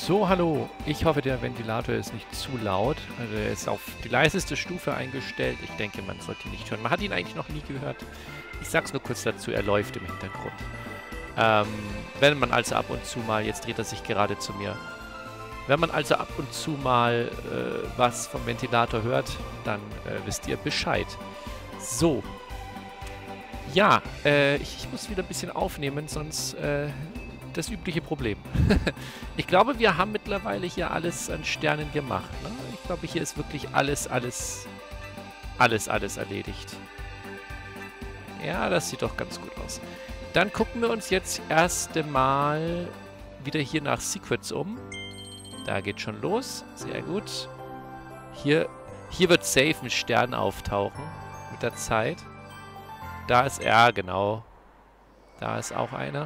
So, hallo. Ich hoffe, der Ventilator ist nicht zu laut. Also er ist auf die leiseste Stufe eingestellt. Ich denke, man sollte ihn nicht hören. Man hat ihn eigentlich noch nie gehört. Ich sag's nur kurz dazu, er läuft im Hintergrund. Wenn man also ab und zu mal, jetzt dreht er sich gerade zu mir, wenn man also ab und zu mal was vom Ventilator hört, dann wisst ihr Bescheid. So. Ja, ich muss wieder ein bisschen aufnehmen, sonst das übliche Problem. Ich glaube, wir haben mittlerweile hier alles an Sternen gemacht. Ne? Ich glaube, hier ist wirklich alles erledigt. Ja, das sieht doch ganz gut aus. Dann gucken wir uns jetzt erst einmal wieder hier nach Secrets um. Da geht schon los. Sehr gut. Hier wird safe ein Stern auftauchen mit der Zeit. Da ist er, genau. Da ist auch einer.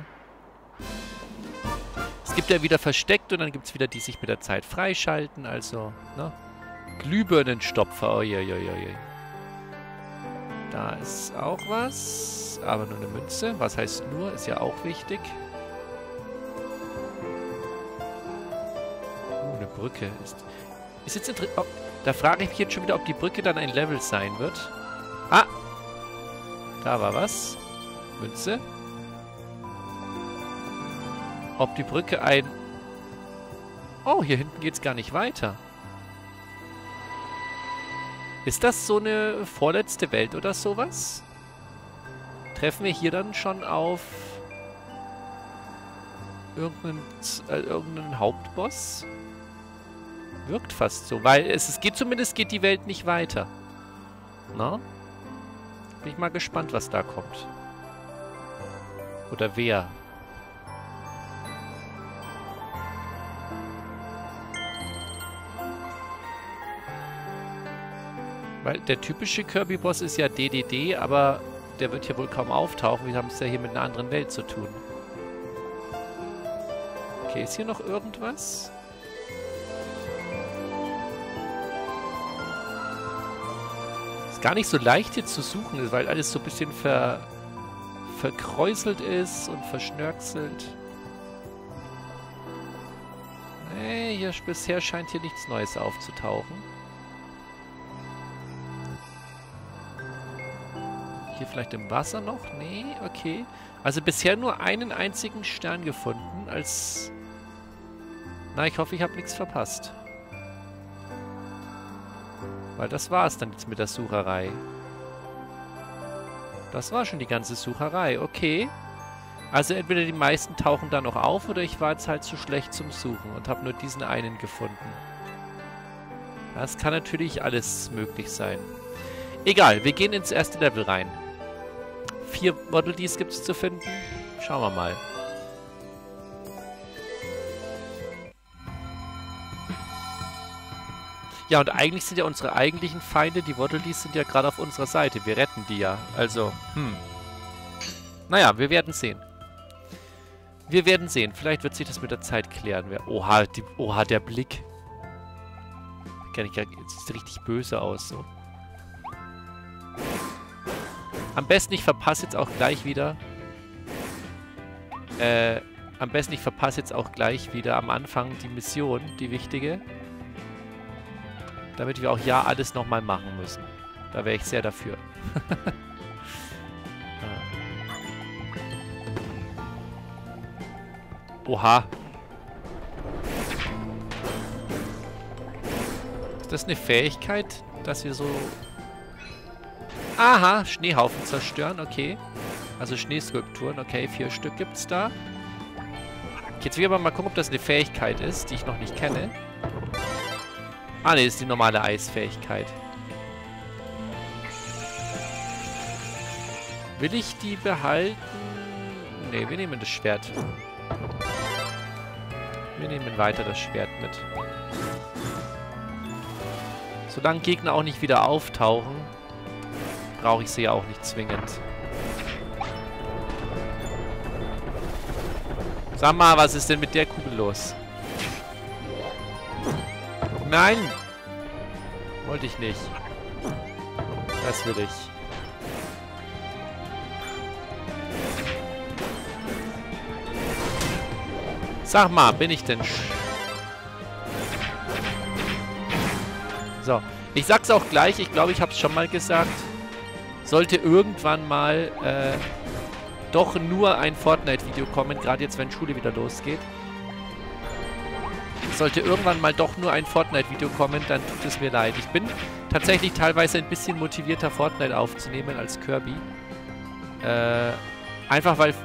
Es gibt ja wieder versteckt und dann gibt es wieder die sich mit der Zeit freischalten. Also, ne? Glühbirnenstopfer. Uiuiui. Da ist auch was. Aber nur eine Münze. Was heißt nur? Ist ja auch wichtig. Eine Brücke. Ist jetzt interessant. Oh, da frage ich mich jetzt schon wieder, ob die Brücke dann ein Level sein wird. Ah! Da war was. Münze. Ob die Brücke ein... Oh, hier hinten geht's gar nicht weiter. Ist das so eine vorletzte Welt oder sowas? Treffen wir hier dann schon auf irgendeinen Hauptboss? Wirkt fast so, weil es geht zumindest die Welt nicht weiter. Na? Bin ich mal gespannt, was da kommt. Oder wer. Weil der typische Kirby-Boss ist ja DDD, aber der wird hier wohl kaum auftauchen. Wir haben es ja hier mit einer anderen Welt zu tun. Okay, ist hier noch irgendwas? Ist gar nicht so leicht hier zu suchen, weil alles so ein bisschen verkräuselt ist und verschnörkelt. Nee, bisher scheint hier nichts Neues aufzutauchen. Hier vielleicht im Wasser noch? Nee, okay. Also bisher nur einen einzigen Stern gefunden als... Na, ich hoffe, ich habe nichts verpasst. Weil das war es dann jetzt mit der Sucherei. Das war schon die ganze Sucherei, okay. Also entweder die meisten tauchen da noch auf oder ich war jetzt halt zu schlecht zum Suchen und habe nur diesen einen gefunden. Das kann natürlich alles möglich sein. Egal, wir gehen ins erste Level rein. 4 Waddle Dees gibt es zu finden. Schauen wir mal. Ja, und eigentlich sind ja unsere eigentlichen Feinde, die Waddle Dees, sind ja gerade auf unserer Seite. Wir retten die ja. Also, Naja, wir werden sehen. Wir werden sehen. Vielleicht wird sich das mit der Zeit klären. Oha, der Blick. Das sieht richtig böse aus, so. Am besten ich verpasse jetzt auch gleich wieder. Am Anfang die Mission, die wichtige. Damit wir auch ja alles nochmal machen müssen. Da wäre ich sehr dafür. Oha. Ist das eine Fähigkeit, dass wir so... Aha, Schneehaufen zerstören, okay. Also Schneeskulpturen, okay, 4 Stück gibt's da. Jetzt will ich aber mal gucken, ob das eine Fähigkeit ist, die ich noch nicht kenne. Ah, ne, das ist die normale Eisfähigkeit. Will ich die behalten? Ne, wir nehmen das Schwert. Wir nehmen weiter das Schwert mit. Solange Gegner auch nicht wieder auftauchen, brauche ich sie ja auch nicht zwingend. Sag mal, was ist denn mit der Kugel los? Nein! Wollte ich nicht. Das will ich. Sag mal, bin ich denn So, ich sag's auch gleich, ich glaube, ich habe es schon mal gesagt. Sollte irgendwann mal doch nur ein Fortnite-Video kommen, gerade jetzt, wenn Schule wieder losgeht. Sollte irgendwann mal doch nur ein Fortnite-Video kommen, dann tut es mir leid. Ich bin tatsächlich teilweise ein bisschen motivierter, Fortnite aufzunehmen als Kirby. Einfach weil...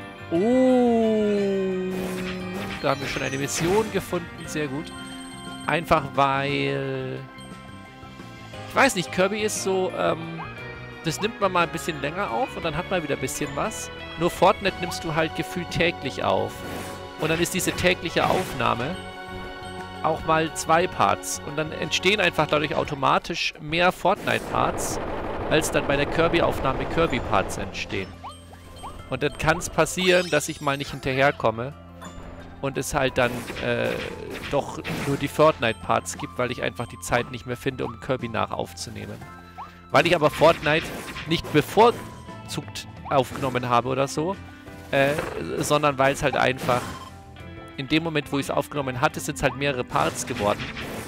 Oh, da haben wir schon eine Mission gefunden, sehr gut. Einfach weil... Ich weiß nicht, Kirby ist so... das nimmt man mal ein bisschen länger auf und dann hat man wieder ein bisschen was. Nur Fortnite nimmst du halt gefühlt täglich auf. Und dann ist diese tägliche Aufnahme auch mal 2 Parts. Und dann entstehen einfach dadurch automatisch mehr Fortnite-Parts, als dann bei der Kirby-Aufnahme Kirby-Parts entstehen. Und dann kann es passieren, dass ich mal nicht hinterherkomme und es halt dann doch nur die Fortnite-Parts gibt, weil ich einfach die Zeit nicht mehr finde, um Kirby nachaufzunehmen. Weil ich aber Fortnite nicht bevorzugt aufgenommen habe oder so, sondern weil es halt einfach in dem Moment, wo ich es aufgenommen hatte, sind es halt mehrere Parts geworden,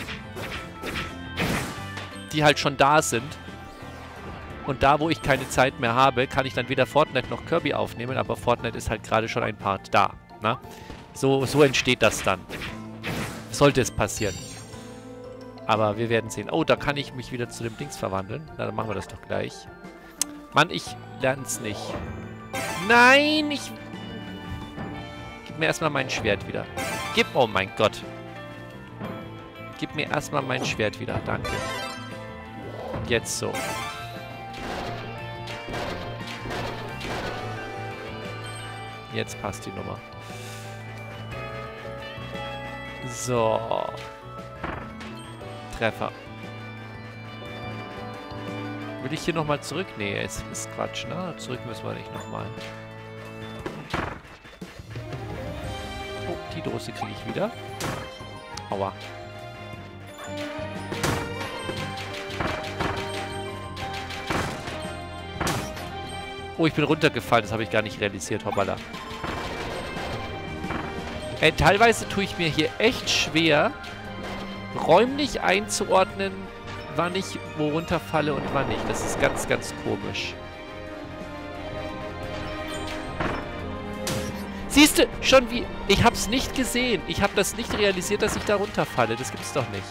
die halt schon da sind. Und da, wo ich keine Zeit mehr habe, kann ich dann weder Fortnite noch Kirby aufnehmen, aber Fortnite ist halt gerade schon ein Part da. Na? So entsteht das dann. Sollte es passieren. Aber wir werden sehen. Oh, da kann ich mich wieder zu dem Dings verwandeln. Na, dann machen wir das doch gleich. Mann, ich lerne es nicht. Nein, ich... Gib mir erstmal mein Schwert wieder. Oh mein Gott. Gib mir erstmal mein Schwert wieder. Danke. Jetzt so. Jetzt passt die Nummer. So. Treffer. Will ich hier nochmal zurück? Nee, es ist Quatsch, ne? Zurück müssen wir nicht nochmal. Oh, die Dose kriege ich wieder. Aua. Oh, ich bin runtergefallen. Das habe ich gar nicht realisiert. Hoppala. Teilweise tue ich mir hier echt schwer, räumlich einzuordnen, wann ich wo runterfalle und wann nicht. Das ist ganz, ganz komisch. Siehst du, schon wie... Ich habe es nicht gesehen. Ich habe das nicht realisiert, dass ich da runterfalle. Das gibt's doch nicht.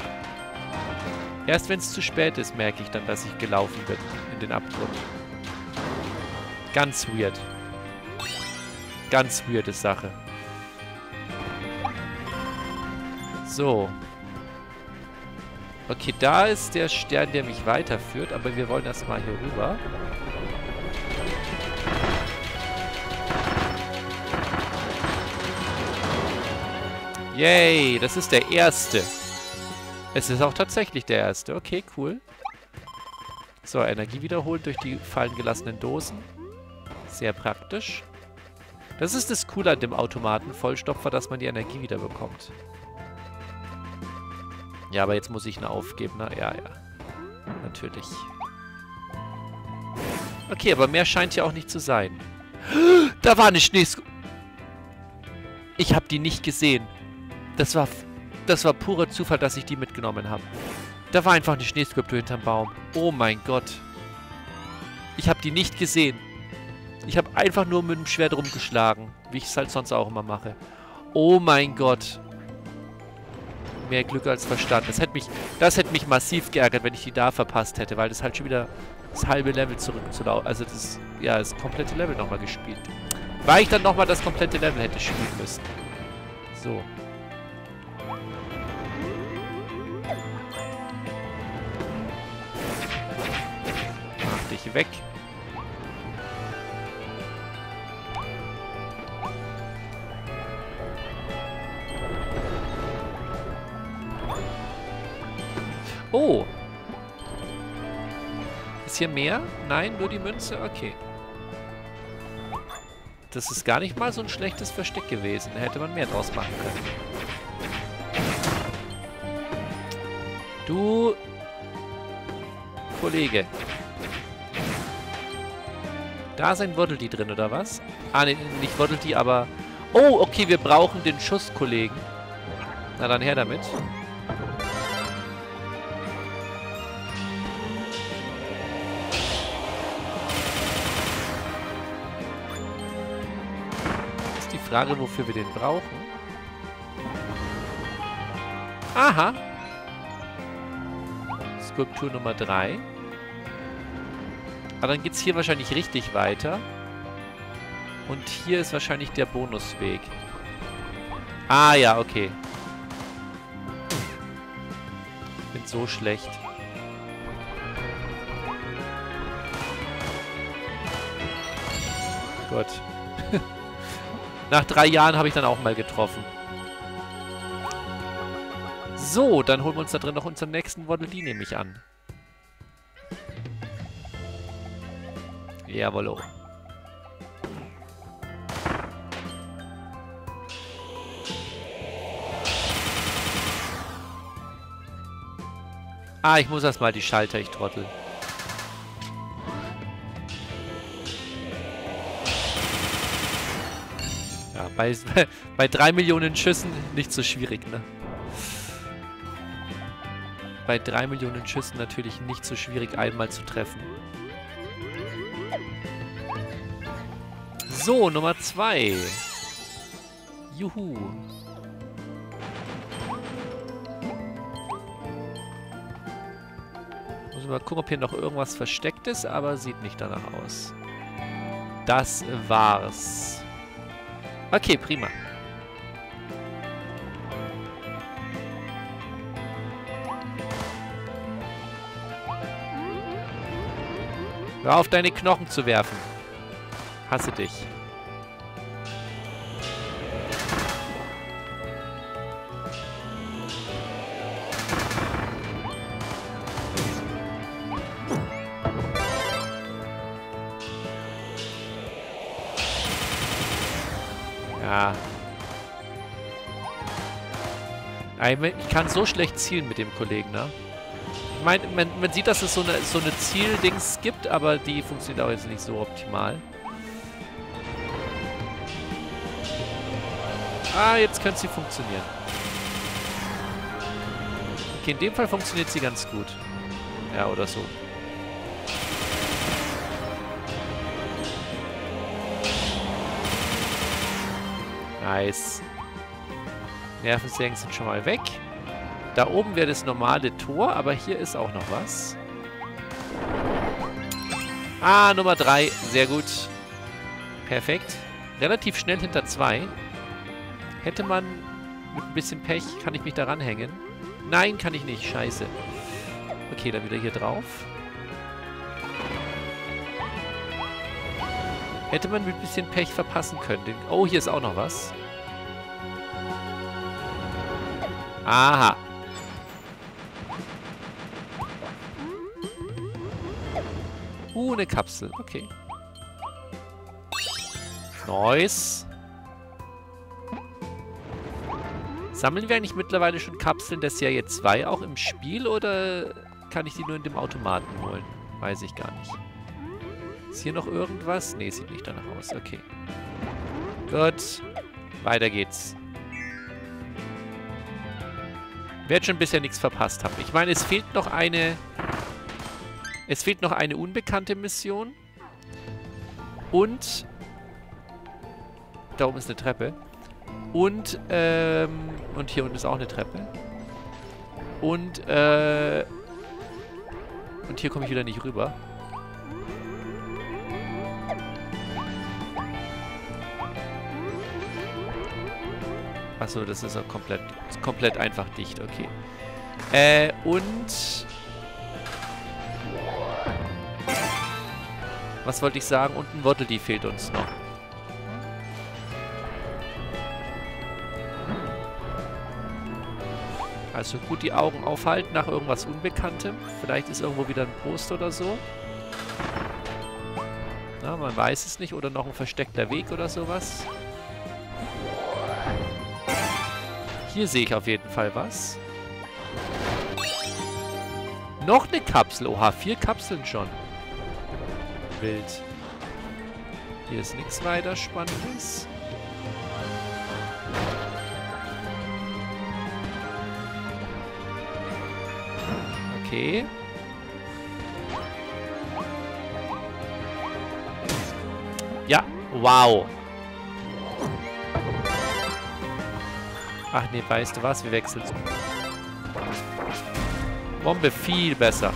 Erst wenn es zu spät ist, merke ich dann, dass ich gelaufen bin in den Abgrund. Ganz weird. Ganz weirde Sache. So. Okay, da ist der Stern, der mich weiterführt, aber wir wollen erstmal hier rüber. Yay, das ist der erste. Es ist auch tatsächlich der erste. Okay, cool. So, Energie wiederholt durch die fallen gelassenen Dosen. Sehr praktisch. Das ist das Coole an dem Automaten Vollstopfer, dass man die Energie wieder bekommt. Ja, aber jetzt muss ich ihn aufgeben, ne? Ja, ja. Natürlich. Okay, aber mehr scheint ja auch nicht zu sein. Da war eine Schneeskulptur. Ich habe die nicht gesehen. Das war purer Zufall, dass ich die mitgenommen habe. Da war einfach eine Schneeskulptur hinterm Baum. Oh mein Gott. Ich habe die nicht gesehen. Ich habe einfach nur mit dem Schwert rumgeschlagen. Wie ich es halt sonst auch immer mache. Oh mein Gott. Mehr Glück als Verstand. Das hätte mich massiv geärgert, wenn ich die da verpasst hätte, weil das halt schon wieder das halbe Level zurückzulaufen. Also das komplette Level nochmal gespielt. Weil ich dann nochmal das komplette Level hätte spielen müssen. So. Mach dich weg. Oh. Ist hier mehr? Nein, nur die Münze? Okay. Das ist gar nicht mal so ein schlechtes Versteck gewesen. Da hätte man mehr draus machen können. Du... Kollege. Da ist ein Waddle-Dee drin, oder was? Ah, nee, nicht Waddle-Dee, aber... Oh, okay, wir brauchen den Schusskollegen. Na dann her damit. Frage, wofür wir den brauchen. Aha. Skulptur Nummer 3. Aber dann geht es hier wahrscheinlich richtig weiter. Und hier ist wahrscheinlich der Bonusweg. Ah ja, okay. Ich bin so schlecht. Gut. Nach 3 Jahren habe ich dann auch mal getroffen. So, dann holen wir uns da drin noch unseren nächsten Waddle Dee, nehme ich an. Jawollo. Ah, ich muss erstmal die Schalter, ich Trottel. Ja, bei 3 Millionen Schüssen nicht so schwierig, ne? Bei 3 Millionen Schüssen natürlich nicht so schwierig, einmal zu treffen. So, Nummer 2. Juhu. Muss mal gucken, ob hier noch irgendwas versteckt ist, aber sieht nicht danach aus. Das war's. Okay, prima. Hör auf, deine Knochen zu werfen. Hasse dich. Ja. Ich kann so schlecht zielen mit dem Kollegen, ne? Ich meine, man sieht, dass es so eine Zieldings gibt, aber die funktioniert auch jetzt nicht so optimal. Ah, jetzt könnte sie funktionieren. Okay, in dem Fall funktioniert sie ganz gut. Ja, oder so. Nice. Nervensägen sind schon mal weg. Da oben wäre das normale Tor, aber hier ist auch noch was. Ah, Nummer 3. Sehr gut. Perfekt. Relativ schnell hinter 2. Hätte man mit ein bisschen Pech, kann ich mich da ranhängen? Nein, kann ich nicht. Scheiße. Okay, dann wieder hier drauf. Hätte man mit ein bisschen Pech verpassen können. Oh, hier ist auch noch was. Aha. Eine Kapsel. Okay. Nice. Sammeln wir eigentlich mittlerweile schon Kapseln der Serie 2 auch im Spiel oder kann ich die nur in dem Automaten holen? Weiß ich gar nicht. Ist hier noch irgendwas? Ne, sieht nicht danach aus. Okay. Gut. Weiter geht's. Wer jetzt schon bisher nichts verpasst hat. Ich meine, es fehlt noch eine... Es fehlt noch eine unbekannte Mission. Und... Da oben ist eine Treppe. Und hier unten ist auch eine Treppe. Und hier komme ich wieder nicht rüber. Achso, das ist ja komplett einfach dicht, okay. Und... Was wollte ich sagen? Und ein Waddle Dee fehlt uns noch. Also gut die Augen aufhalten nach irgendwas Unbekanntem. Vielleicht ist irgendwo wieder ein Poster oder so. Na, man weiß es nicht. Oder noch ein versteckter Weg oder sowas. Hier sehe ich auf jeden Fall was. Noch eine Kapsel. Oha, 4 Kapseln schon. Wild. Hier ist nichts weiter Spannendes. Okay. Ja, wow. Ach nee, weißt du was? Wir wechseln. Bombe viel besser.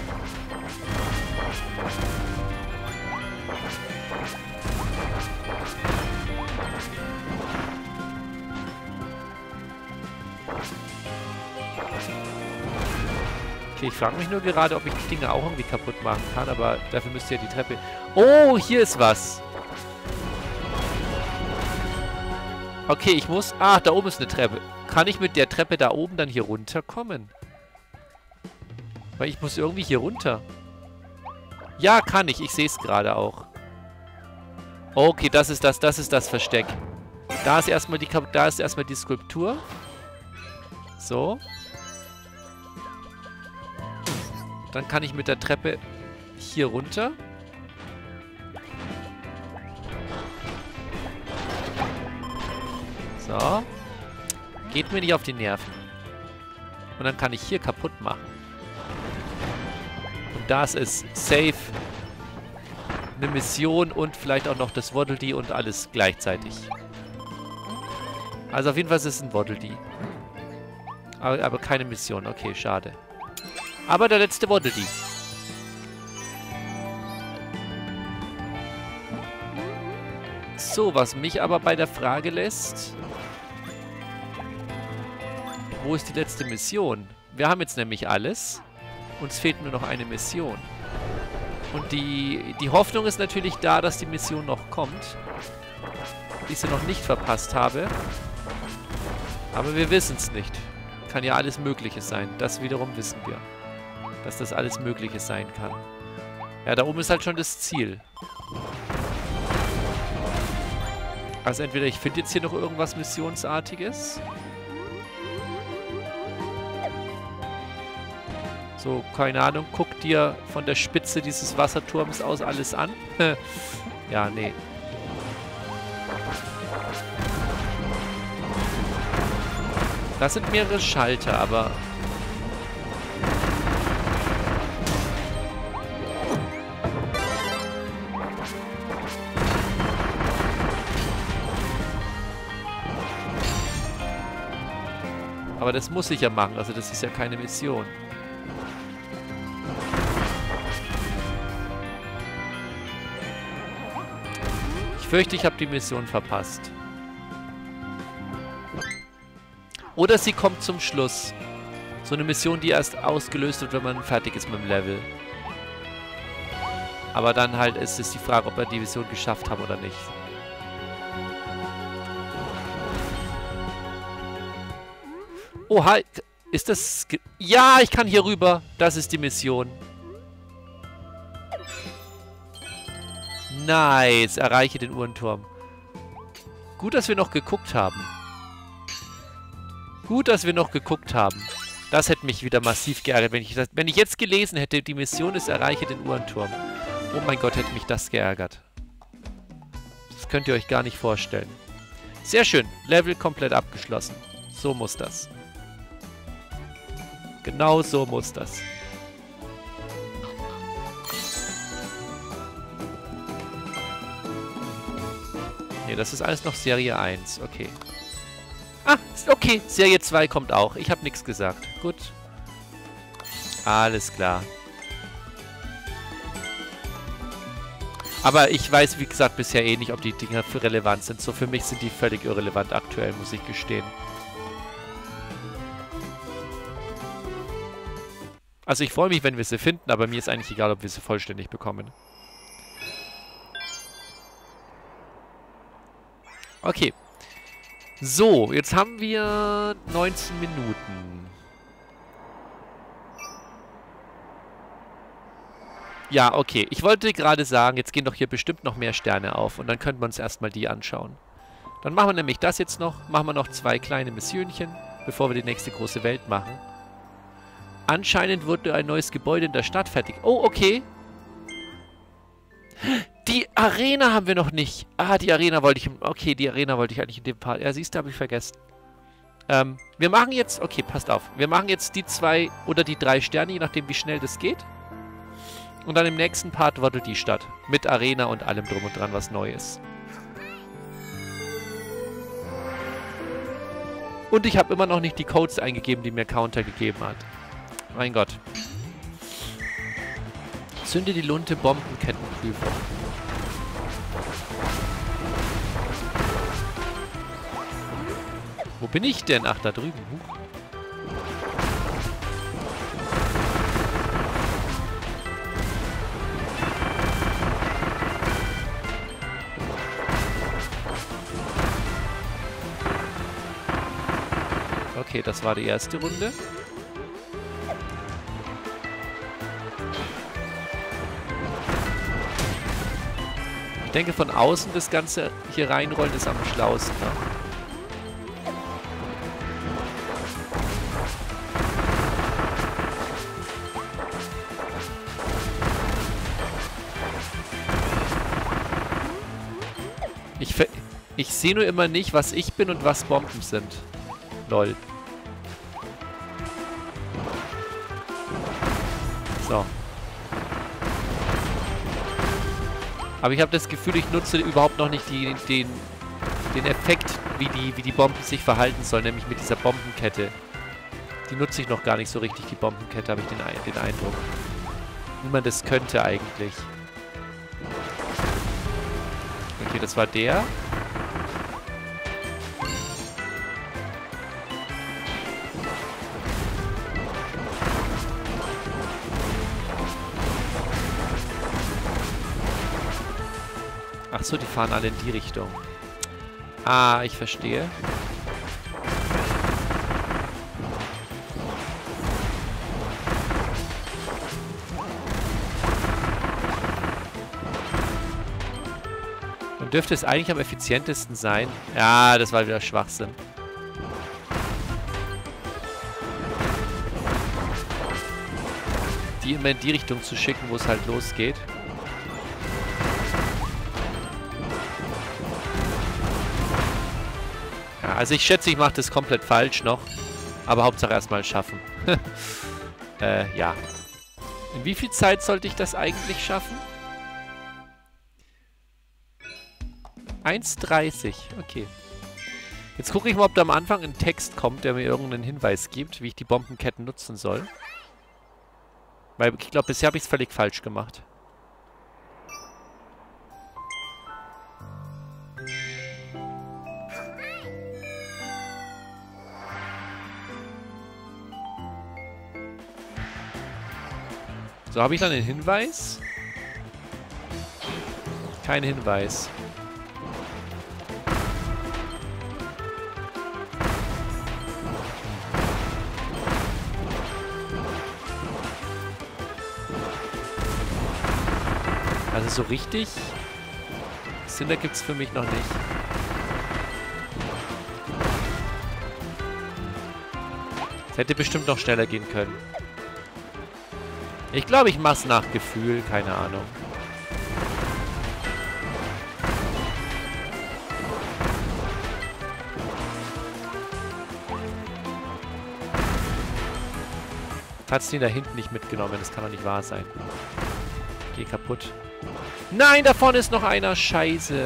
Okay, ich frage mich nur gerade, ob ich die Dinge auch irgendwie kaputt machen kann, aber dafür müsste ja die Treppe... Oh, hier ist was. Okay, ich muss... Ah, da oben ist eine Treppe. Kann ich mit der Treppe da oben dann hier runterkommen? Weil ich muss irgendwie hier runter. Ja, kann ich. Ich sehe es gerade auch. Okay, das ist das Versteck. Da ist erstmal die Skulptur. So. Dann kann ich mit der Treppe hier runter. So. Geht mir nicht auf die Nerven. Und dann kann ich hier kaputt machen. Und das ist safe eine Mission und vielleicht auch noch das Waddle Dee und alles gleichzeitig. Also auf jeden Fall ist es ein Waddle Dee. Aber keine Mission. Okay, schade. Aber der letzte Waddle Dee. So, was mich aber bei der Frage lässt... Wo ist die letzte Mission? Wir haben jetzt nämlich alles. Uns fehlt nur noch eine Mission. Und die Hoffnung ist natürlich da, dass die Mission noch kommt. Die ich sie noch nicht verpasst habe. Aber wir wissen es nicht. Kann ja alles Mögliche sein. Das wiederum wissen wir. Dass das alles Mögliche sein kann. Ja, da oben ist halt schon das Ziel. Also entweder ich finde jetzt hier noch irgendwas Missionsartiges. So, keine Ahnung. Guck dir von der Spitze dieses Wasserturms aus alles an. Ja, nee. Das sind mehrere Schalter, aber... Aber das muss ich ja machen, also das ist ja keine Mission. Ich fürchte, ich habe die Mission verpasst. Oder sie kommt zum Schluss. So eine Mission, die erst ausgelöst wird, wenn man fertig ist mit dem Level. Aber dann halt ist es die Frage, ob wir die Mission geschafft haben oder nicht. Oha, ist das... Ja, ich kann hier rüber. Das ist die Mission. Nice, erreiche den Uhrenturm. Gut, dass wir noch geguckt haben. Gut, dass wir noch geguckt haben. Das hätte mich wieder massiv geärgert, wenn ich jetzt gelesen hätte, die Mission ist, erreiche den Uhrenturm. Oh mein Gott, hätte mich das geärgert. Das könnt ihr euch gar nicht vorstellen. Sehr schön, Level komplett abgeschlossen. So muss das. Genau so muss das. Ne, das ist alles noch Serie 1. Okay. Ah, okay. Serie 2 kommt auch. Ich habe nichts gesagt. Gut. Alles klar. Aber ich weiß, wie gesagt, bisher eh nicht, ob die Dinger für relevant sind. So für mich sind die völlig irrelevant aktuell, muss ich gestehen. Also ich freue mich, wenn wir sie finden, aber mir ist eigentlich egal, ob wir sie vollständig bekommen. Okay. So, jetzt haben wir 19 Minuten. Ja, okay. Ich wollte gerade sagen, jetzt gehen doch hier bestimmt noch mehr Sterne auf und dann könnten wir uns erstmal die anschauen. Dann machen wir nämlich das jetzt noch. Machen wir noch 2 kleine Missionchen, bevor wir die nächste große Welt machen. Anscheinend wurde ein neues Gebäude in der Stadt fertig. Oh, okay. Die Arena haben wir noch nicht. Ah, die Arena wollte ich... Okay, die Arena wollte ich eigentlich in dem Part... Ja, siehst du, habe ich vergessen. Wir machen jetzt... Okay, passt auf. Wir machen jetzt die 2 oder die 3 Sterne, je nachdem, wie schnell das geht. Und dann im nächsten Part Waddle Dee Stadt. Mit Arena und allem drum und dran, was neu ist. Und ich habe immer noch nicht die Codes eingegeben, die mir Counter gegeben hat. Mein Gott. Zünde die Lunte, Bombenkettenprüfung. Wo bin ich denn? Ach, da drüben. Huch. Okay, das war die erste Runde. Ich denke, von außen das Ganze hier reinrollen ist am schlausten. Ne? Ich sehe nur immer nicht, was ich bin und was Bomben sind. Lol. So. Aber ich habe das Gefühl, ich nutze überhaupt noch nicht den Effekt, wie die Bomben sich verhalten sollen, nämlich mit dieser Bombenkette. Die nutze ich noch gar nicht so richtig, die Bombenkette, habe ich den Eindruck. Wie man das könnte eigentlich. Okay, das war der. Ach so, die fahren alle in die Richtung. Ah, ich verstehe. Dann dürfte es eigentlich am effizientesten sein. Ja, das war wieder Schwachsinn. Die immer in die Richtung zu schicken, wo es halt losgeht. Also ich schätze, ich mache das komplett falsch noch. Aber Hauptsache erstmal schaffen. Ja. In wie viel Zeit sollte ich das eigentlich schaffen? 1,30. Okay. Jetzt gucke ich mal, ob da am Anfang ein Text kommt, der mir irgendeinen Hinweis gibt, wie ich die Bombenketten nutzen soll. Weil ich glaube, bisher habe ich es völlig falsch gemacht. So, habe ich dann einen Hinweis? Kein Hinweis. Also so richtig Sinn ergibt es für mich noch nicht. Es hätte bestimmt noch schneller gehen können. Ich glaube, ich mache es nach Gefühl. Keine Ahnung. Hat's den da hinten nicht mitgenommen? Das kann doch nicht wahr sein. Geh kaputt. Nein, da vorne ist noch einer. Scheiße.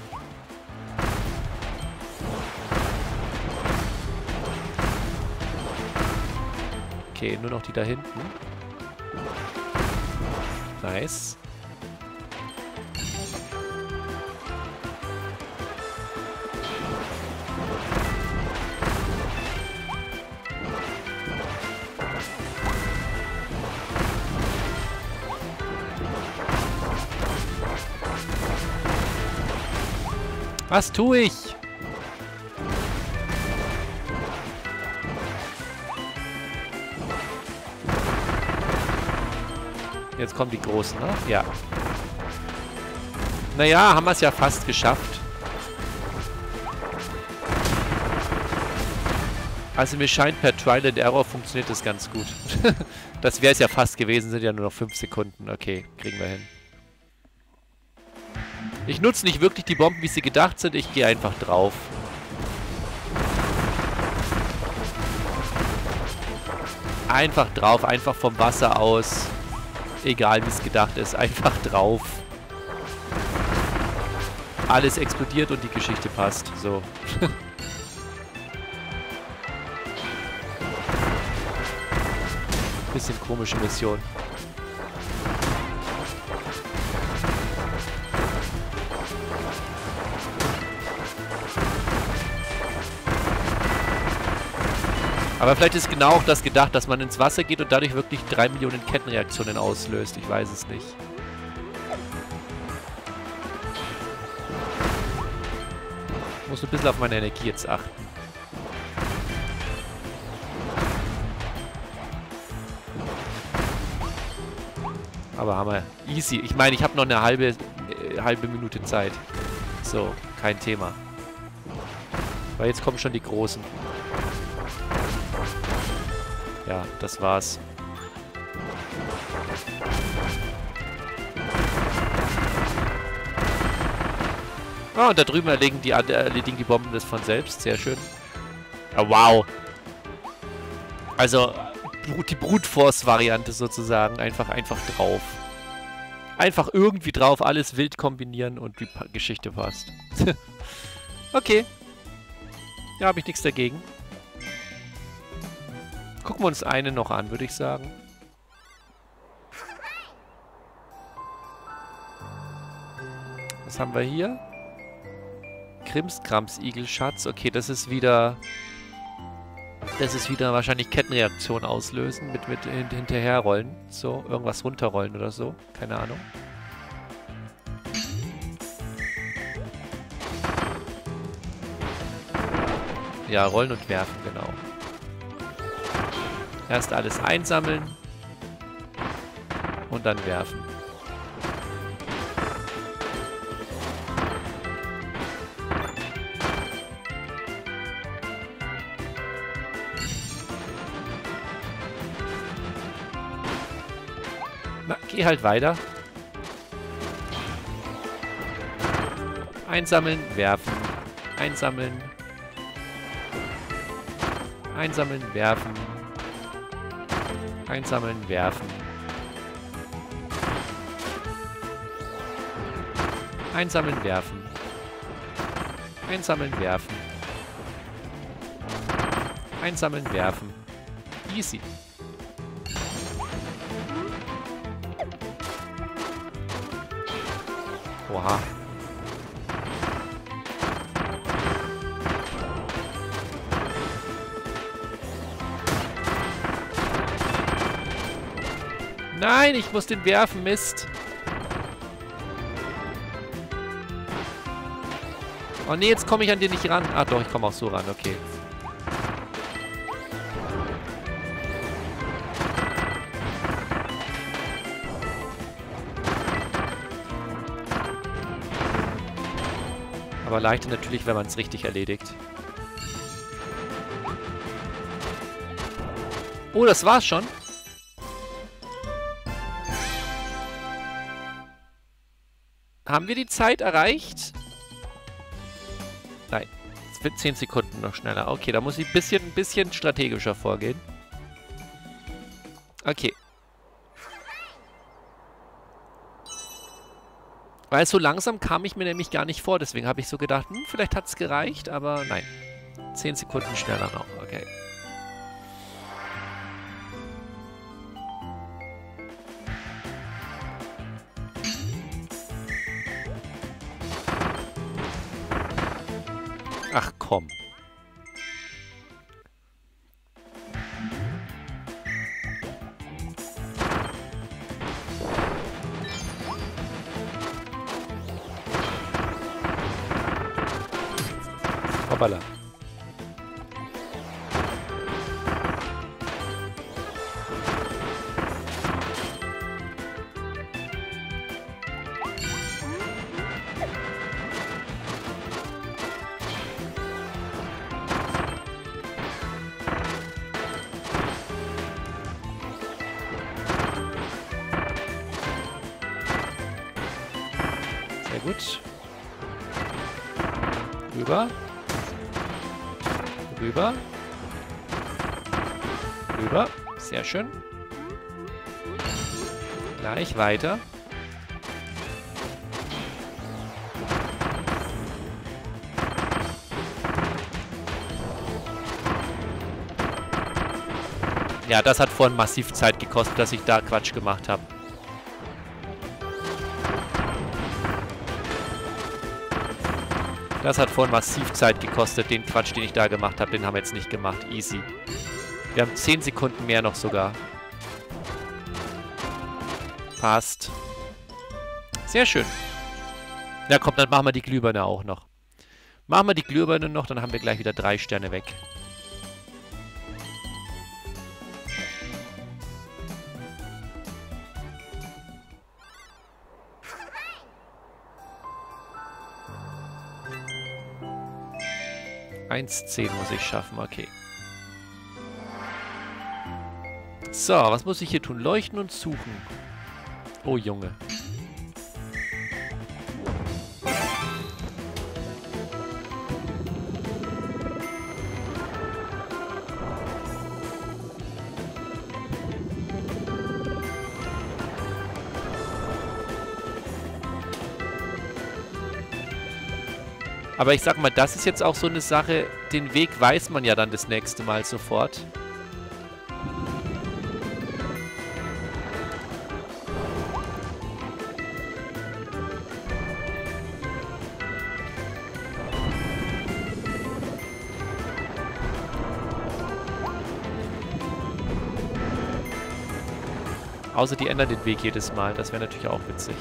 Okay, nur noch die da hinten. Nice. Was tue ich? Jetzt kommen die Großen, ne? Ja. Naja, haben wir es ja fast geschafft. Also mir scheint, per Trial and Error funktioniert das ganz gut. Das wäre es ja fast gewesen, sind ja nur noch 5 Sekunden. Okay, kriegen wir hin. Ich nutze nicht wirklich die Bomben, wie sie gedacht sind. Ich gehe einfach drauf. Einfach drauf, einfach vom Wasser aus. Egal, wie es gedacht ist. Einfach drauf. Alles explodiert und die Geschichte passt. So. Bisschen komische Mission. Aber vielleicht ist genau auch das gedacht, dass man ins Wasser geht und dadurch wirklich 3 Millionen Kettenreaktionen auslöst. Ich weiß es nicht. Ich muss ein bisschen auf meine Energie jetzt achten. Aber haben wir easy. Ich meine, ich habe noch eine halbe Minute Zeit. So, kein Thema. Weil jetzt kommen schon die Großen. Ja, das war's. Ah, und da drüben erledigen die Bomben das von selbst. Sehr schön. Ah, wow. Also, die Brute Force-Variante sozusagen. Einfach drauf. Einfach irgendwie drauf, alles wild kombinieren und die Geschichte passt. Okay. Ja, habe ich nichts dagegen. Gucken wir uns eine noch an, würde ich sagen. Was haben wir hier? Krimskrams-Igelschatz. Okay, das ist wieder wahrscheinlich Kettenreaktion auslösen mit hinterherrollen. So, irgendwas runterrollen oder so. Keine Ahnung. Ja, rollen und werfen, genau. Erst alles einsammeln und dann werfen. Na, geh halt weiter. Einsammeln, werfen. Einsammeln. Einsammeln, werfen. Einsammeln, werfen. Einsammeln, werfen. Einsammeln, werfen. Einsammeln, werfen. Easy. Oha. Nein, ich muss den werfen, Mist. Oh nee, jetzt komme ich an den nicht ran. Ah doch, ich komme auch so ran, okay. Aber leichter natürlich, wenn man es richtig erledigt. Oh, das war's schon. Haben wir die Zeit erreicht? Nein. Es wird 10 Sekunden noch schneller. Okay, da muss ich ein bisschen strategischer vorgehen. Okay. Weil so langsam kam ich mir nämlich gar nicht vor. Deswegen habe ich so gedacht, vielleicht hat es gereicht, aber nein. 10 Sekunden schneller noch. Okay. Ach komm. Hoppala. Sehr gut. Rüber. Rüber. Rüber. Sehr schön. Gleich weiter. Ja, das hat vorhin massiv Zeit gekostet, dass ich da Quatsch gemacht habe. Das hat vorhin massiv Zeit gekostet. Den Quatsch, den ich da gemacht habe, den haben wir jetzt nicht gemacht. Easy. Wir haben 10 Sekunden mehr noch sogar. Passt. Sehr schön. Ja, komm, dann machen wir die Glühbirne auch noch. Machen wir die Glühbirne noch, dann haben wir gleich wieder 3 Sterne weg. $1,10 muss ich schaffen, okay. So, was muss ich hier tun? Leuchten und suchen. Oh, Junge. Aber ich sag mal, das ist jetzt auch so eine Sache, den Weg weiß man ja dann das nächste Mal sofort. Außer die ändern den Weg jedes Mal, das wäre natürlich auch witzig.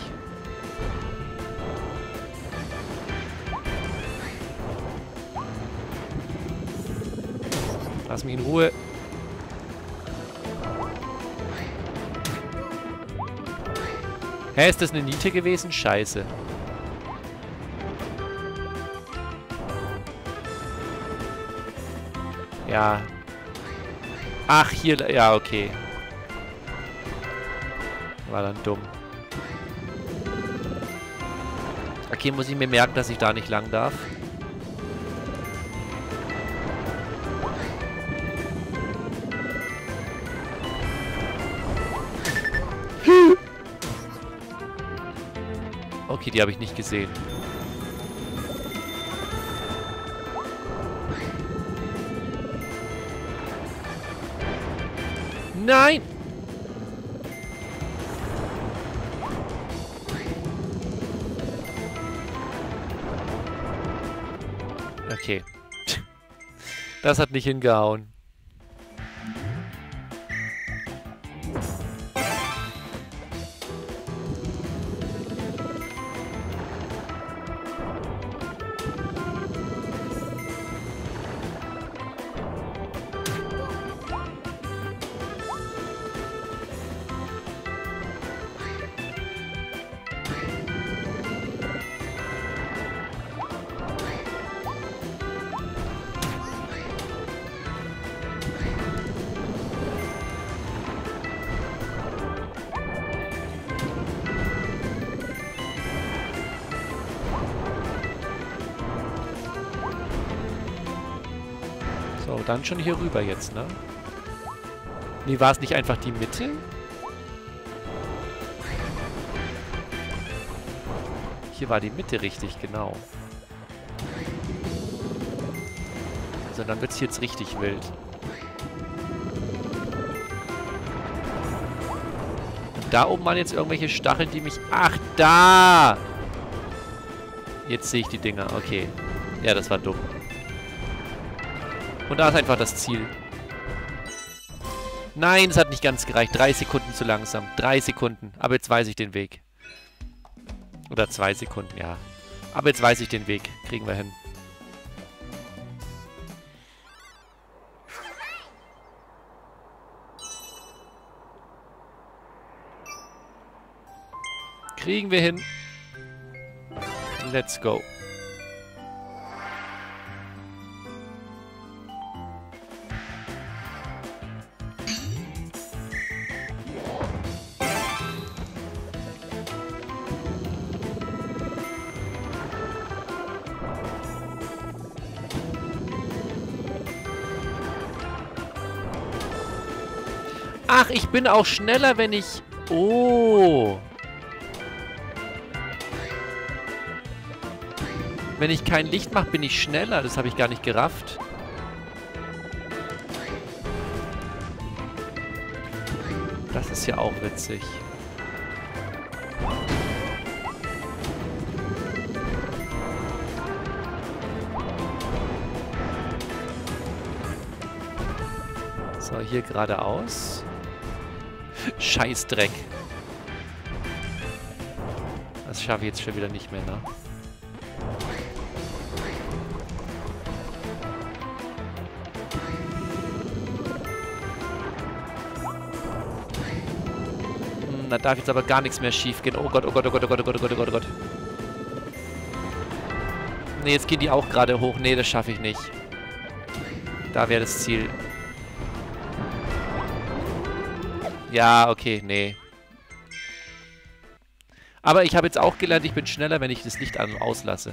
Lass mich in Ruhe. Hä, ist das eine Niete gewesen? Scheiße. Ja. Ach, hier... Ja, okay. War dann dumm. Okay, muss ich mir merken, dass ich da nicht lang darf. Okay, die habe ich nicht gesehen. Nein! Okay. Das hat nicht hingehauen. So, dann schon hier rüber jetzt, ne? Nee, war es nicht einfach die Mitte? Hier war die Mitte richtig, genau. Also dann wird es jetzt richtig wild. Und da oben waren jetzt irgendwelche Stacheln, die mich... Ach, da! Jetzt sehe ich die Dinger, okay. Ja, das war dumm. Und da ist einfach das Ziel. Nein, es hat nicht ganz gereicht. 3 Sekunden zu langsam. 3 Sekunden. Aber jetzt weiß ich den Weg. Oder 2 Sekunden, ja. Aber jetzt weiß ich den Weg. Kriegen wir hin. Kriegen wir hin. Let's go. Ach, ich bin auch schneller, wenn ich... Oh. Wenn ich kein Licht mache, bin ich schneller. Das habe ich gar nicht gerafft. Das ist ja auch witzig. So, hier geradeaus. Scheißdreck. Das schaffe ich jetzt schon wieder nicht mehr, ne? Da darf jetzt aber gar nichts mehr schief gehen. Oh Gott, oh Gott, oh Gott, oh Gott, oh Gott, oh Gott, oh Gott, oh Gott. Ne, jetzt gehen die auch gerade hoch. Ne, das schaffe ich nicht. Da wäre das Ziel. Ja, okay, nee. Aber ich habe jetzt auch gelernt, ich bin schneller, wenn ich das Licht an- und auslasse.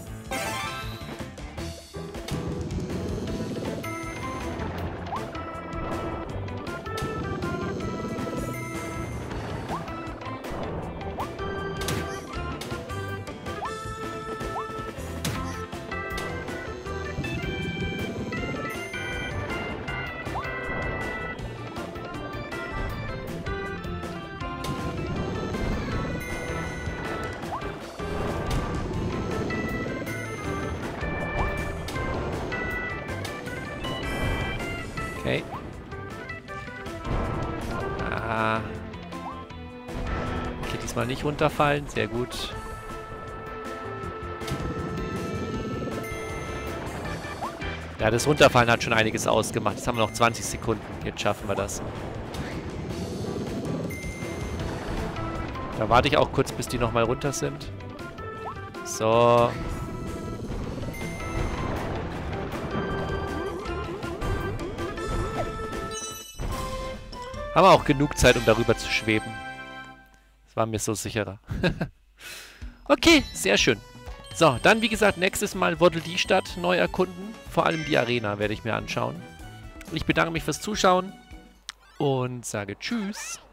Okay. Ah. Okay, diesmal nicht runterfallen. Sehr gut. Ja, das Runterfallen hat schon einiges ausgemacht. Jetzt haben wir noch 20 Sekunden. Jetzt schaffen wir das. Da warte ich auch kurz, bis die nochmal runter sind. So. Haben wir auch genug Zeit, um darüber zu schweben. Das war mir so sicherer. Okay, sehr schön. So, dann wie gesagt, nächstes Mal Waddle Dee Stadt neu erkunden. Vor allem die Arena werde ich mir anschauen. Ich bedanke mich fürs Zuschauen und sage Tschüss.